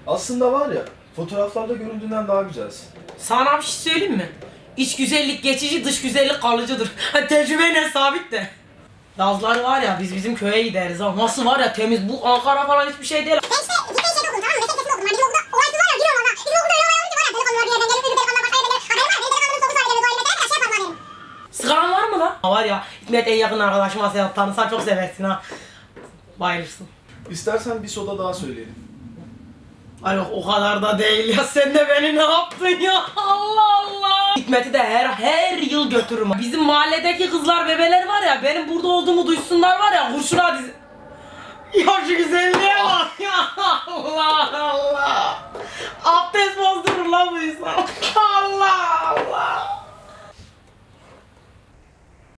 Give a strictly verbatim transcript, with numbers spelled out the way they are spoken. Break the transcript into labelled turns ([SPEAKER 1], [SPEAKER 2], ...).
[SPEAKER 1] Aslında var ya, fotoğraflarda göründüğünden daha güzelsin.
[SPEAKER 2] Sana bir şey söyleyeyim mi? İç güzellik geçici, dış güzellik kalıcıdır. Tecrübeyle sabit de. Yazları var ya, biz bizim köye gideriz ha. Nasıl var ya temiz, bu Ankara falan hiçbir şey değil.
[SPEAKER 3] Ben işte gittiğim şeyde okudum, tamam mı? Meslek sesini okudum. Hani bizim okulda olaysız var ya, giriyorum valla. Bizim okulda öyle olay olunca var ya, delikanlılar bir yerden geliyor, bir delikanlılar başka yerden geliyor. Haberim var, benim delikanlının dokuzu var, benim o elimde, her şey yapmadım haberim.
[SPEAKER 2] Sigaran var mı lan? Ha var ya, Hikmet en yakın arkadaşım Asya, tanısan çok seversin ha. Bayılırsın.
[SPEAKER 1] İstersen bir soda daha söyleyelim.
[SPEAKER 2] Ay yok, o kadar da değil ya, sen de beni ne yaptın ya, Allah Allah. Hikmet'i de her her yıl götürürüm. Bizim mahalledeki kızlar bebeler var ya, benim burada olduğumu duysunlar var ya, kurşuna dizi... Ya şu güzelliğe bak ya, Allah Allah. Abdest bozdurur lan bu insan. Allah Allah.